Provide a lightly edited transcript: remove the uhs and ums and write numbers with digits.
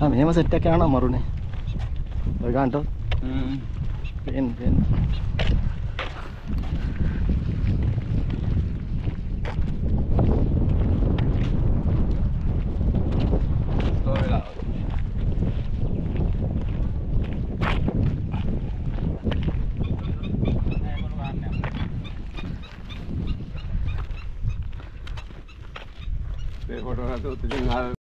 මෙහෙම සෙට් එකක් යනවා මරුනේ. ඔය ගන්නට. පේන්න. Foto